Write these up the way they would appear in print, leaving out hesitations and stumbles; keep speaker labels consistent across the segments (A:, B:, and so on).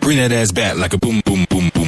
A: Bring that ass back like a boom, boom, boom, boom.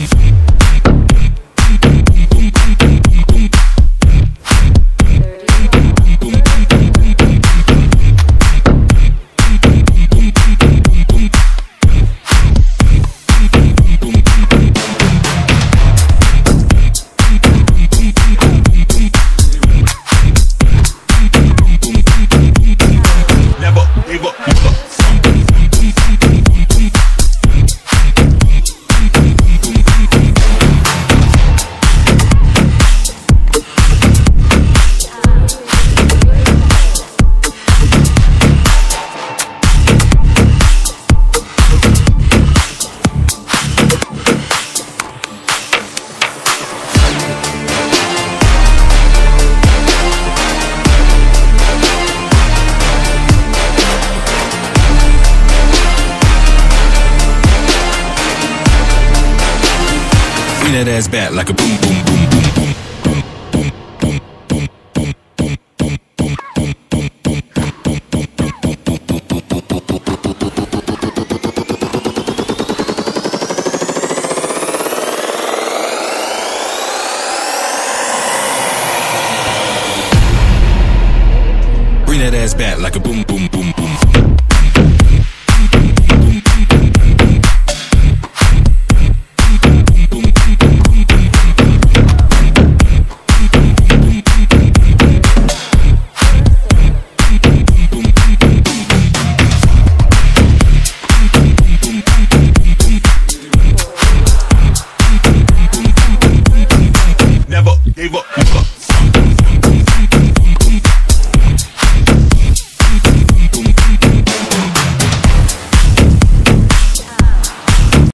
A: Bring that ass back like a boom, boom, boom, boom, boom. Bring that ass back like a boom, boom, boom.